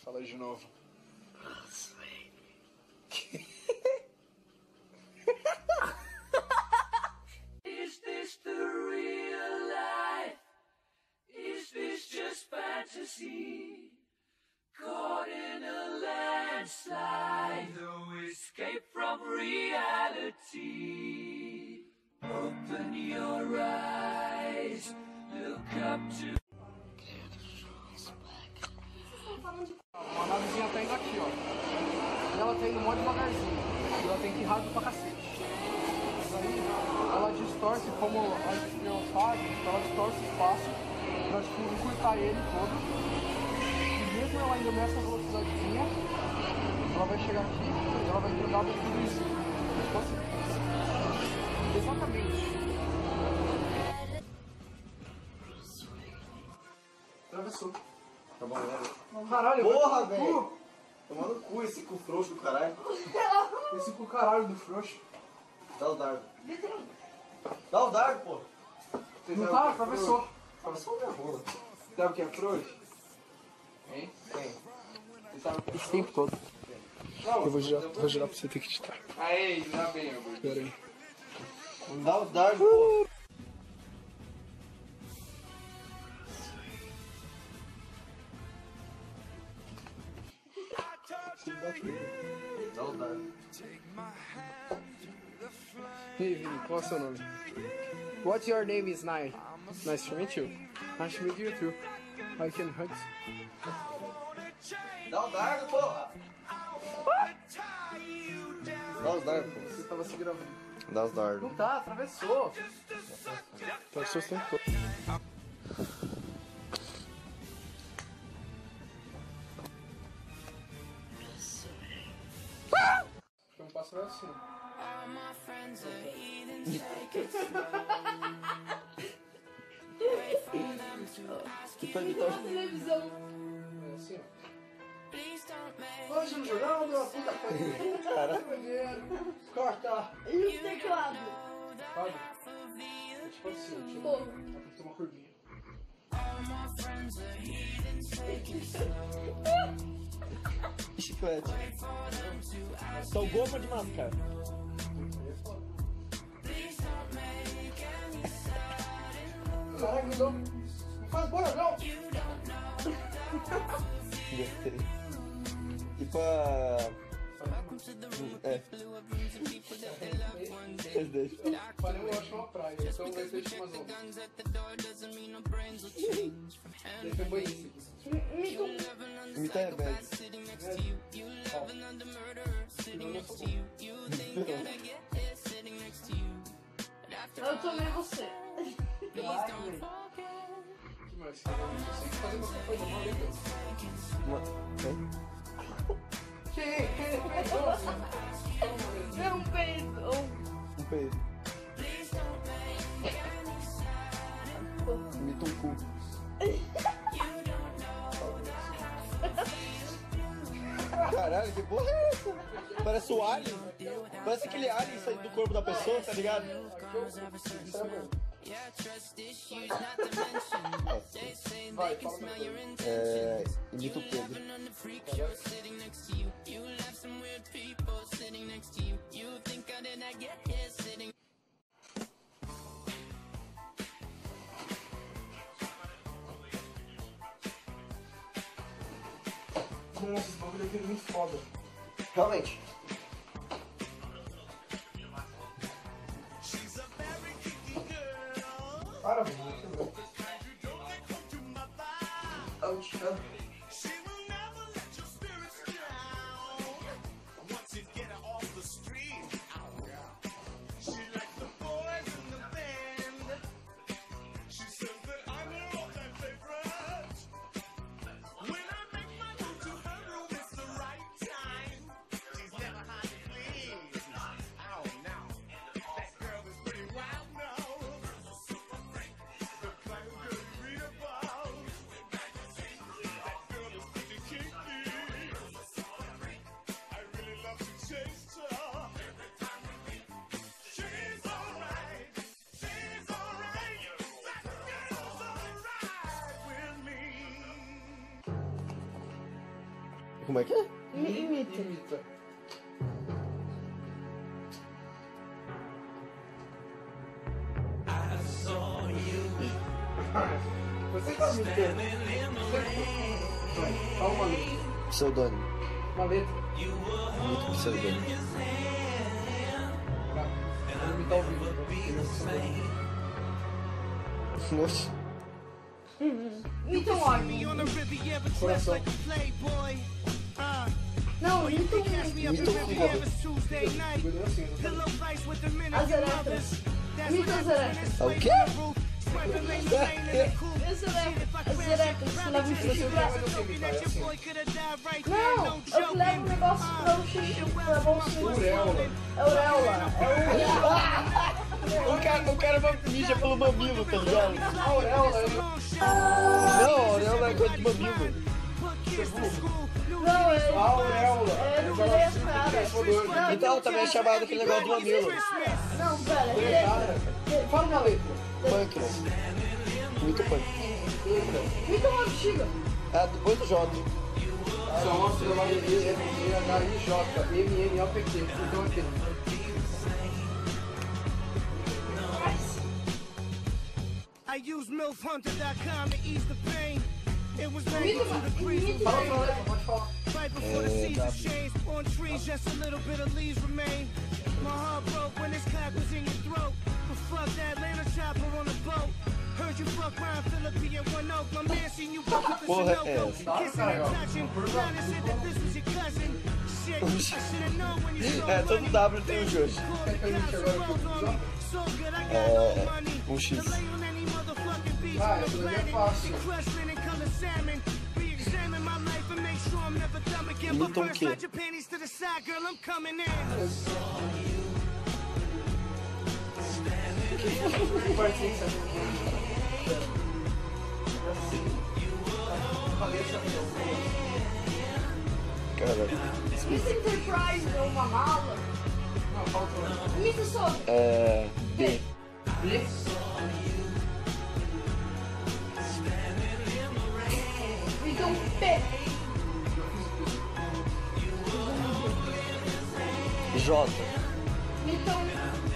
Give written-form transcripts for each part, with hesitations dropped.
Fala de novo. Is this the real life? Is this just fantasy? Caught in a landslide, no escape from reality. Open your eyes, look up to... A navezinha tá indo aqui, ó. E ela tá indo mó devagarzinho. E ela tem que ir rápido pra cacete. Mas aí ela distorce, como a estrela faz, ela distorce o espaço pra tipo, encurtar ele todo. E mesmo ela indo nessa velocidadezinha, ela vai chegar aqui e ela vai jogar pra tudo isso. Tipo assim. Exatamente. Atravessou. Tá bom, né? Caralho, porra, velho! Tomando cu esse cu frouxo do caralho. Esse cu caralho do frouxo. Dá o dardo. Dá o dardo, pô. Não tá? Atravessou. Atravessou minha rola. Sabe o que é frouxo? Hein? Quem? Esse tempo todo. Eu vou girar pra você ter que editar. Aê, já bem, eu vou. Pera aí. Dá o dardo, pô. Dá o dardo. Hey, Vini, qual é o seu nome? What's your name is Nai? Nice to meet you. Nice to meet you too. I can hug. Dá o dardo, porra. Dá os dardos, pô. Você tava se gravando. Dá os dardos. Não tá, atravessou. Atravessou o tempo todo. Foi um passo assim. Televisão. É assim, ó. Hoje no jornal deu uma puta coisa. Caralho. Corta. E o teclado? Sabe? É tipo assim, tipo, Porra. tem uma curvinha. Chiclete. São goma de mascar. Caralho, não faz bora não! Gostei. E pra... É. Vocês deixam. Falei, eu acho uma praia, então vai ter uma zona. Deixa eu banhar isso aqui. Imita a Rebelde. Eu tomei você. Que mais? Você tem que fazer uma coisa mal, hein? É um peido. Um peido. Imita um cu. Caralho, que porra é essa? Parece o Alien. Parece aquele Alien saindo do corpo da pessoa, tá ligado? Vai, fala pra mim. Imita o Pedro. Nossa, esse bagulho aqui é muito foda. Realmente. Para, velho, deixa eu ver. Como é que é? Imita. Imita. Você tá imitando. Vai, fala uma letra. Pseudônimo. Uma letra. Muito pseudônimo. Tá. Vou imitar o vídeo. Oxe. Imita um órgão. Coração. Não, imita um... Imita o fígado. Segura assim, né? As eretas. Imita as eretas. É o quê? As eretas. Você leva um xixi pra... Não, eu levo um negócio pra o xixi, pra você. Auréola. Auréola. O cara mija pelo mamilo, tá ligado? Auréola, Não, auréola é coisa de mamilo. Não, é... Auréola. É no meio da cara. Então também é chamado aquele negócio de mamilo. Não, pera. Cara, fala uma letra. Pâncreas. Muito pâncreas. Imita uma bexiga. Ah, depois do J. São ossos da E, F, G, H, I, J, M, N, O, P, Q. Então aqui. I use milfhunter.com to ease the pain. It was 92 degrees Fala uma letra, pode falar. right before the seasons changed. On trees, just a little bit of leaves remain. My heart broke when this cock was in your throat. But fuck that Atlanta chopper on the boat. Heard you fuck Ryan Phillippe and One Oak. My man seen you walk with the Porra, Sunoco. é. Kissing and touching. Trying to say that this was your cousin. Shit, I should've known when you saw É, todo money. W tem um J. Quer que a gente agora aqui? So good, I got no money. Um X. To lay on any motherfucking beach Ah, on the essa daí é planet. fácil. Crush linen color salmon. Re-examine my life and make sure I'm never dumb again. But Imita um first, quê? slide your panties to the side, girl. I'm coming in. Que parte tem que ser assim? Caralho. Imita Enterprise ou uma mala. Não, fala outra letra. Imita só. É. B. B. Imita um P. J. Imita um...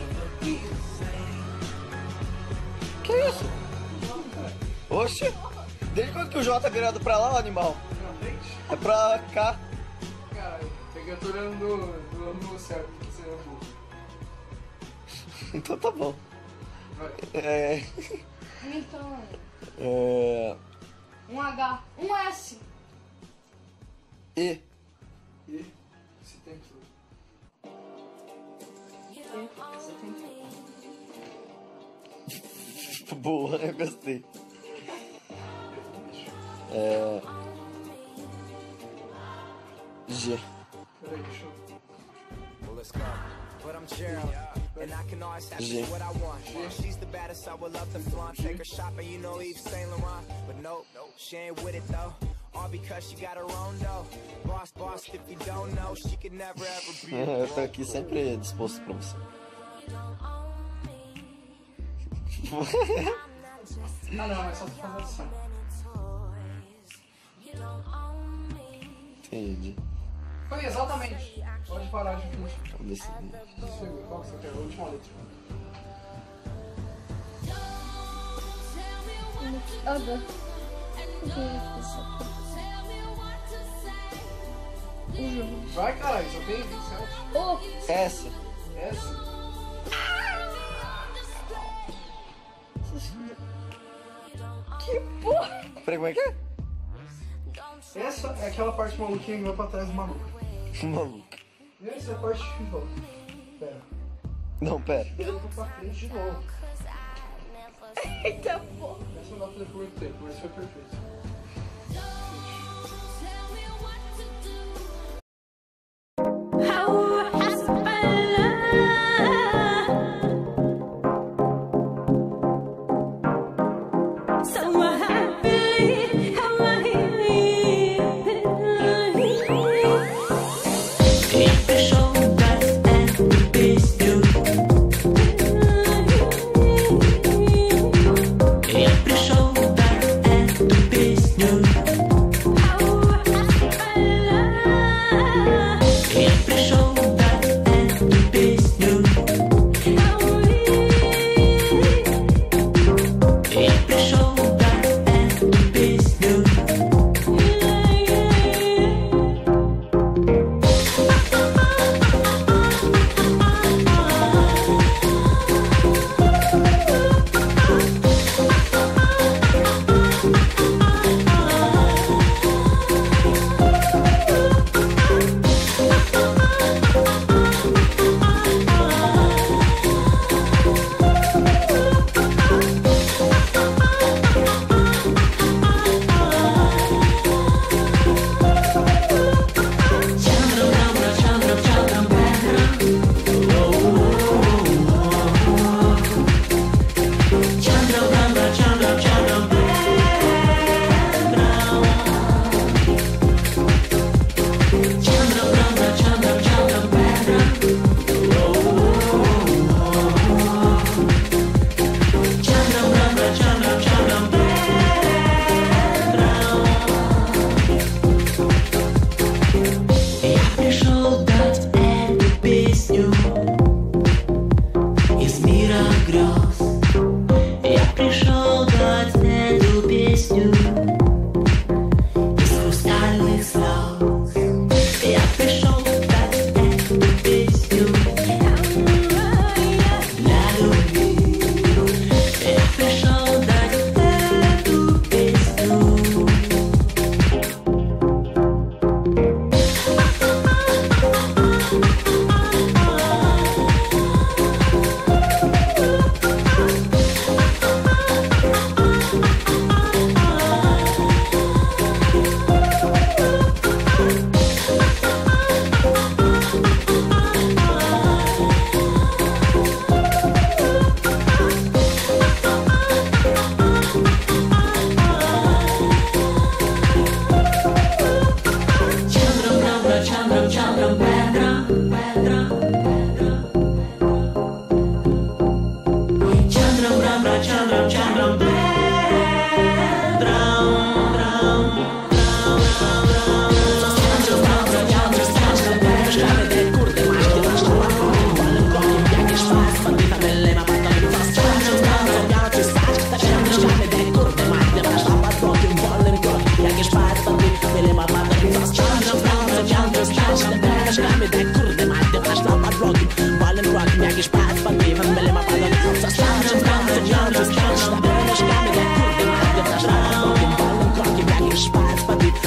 Que isso? Oxe. Desde quando que o J tá virado pra lá, o animal? Na frente. É pra cá. Caralho, peguei eu tô olhando no céu, que você é burro. Então tá bom. Vai. É. Imita um... É. Um H. Um S. E. E esse tempo todo. Boa, eu gostei. É. G. Peraí, deixa eu... Well, let's go. But I'm Gerald, and I can always have G. just what I want. She's the baddest, I would love to flaunt. Take her shopping, you know Yves Saint Laurent. But nope, she ain't with it though. All because she got her own dough. Boss, if you don't know, she could never ever be a Eu tô aqui sempre disposto pra você. Ah não, é só tu fazer assim. Entendi. Foi exatamente. Pode parar de fingir. Vamos ver se. Segura, qual que você quer? A última letra. H. Vai, caralho, só tem 27. O. S. S. Que porra. Peraí, como é que é? Essa é aquela parte maluquinha que vai pra trás do maluco. Maluco. Essa é a parte que volta. Pera. Não, pera. Eu vou pra frente de novo. Eita porra. Essa não dá pra fazer por muito tempo, mas foi perfeito. Every shoulder and the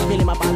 feeling my body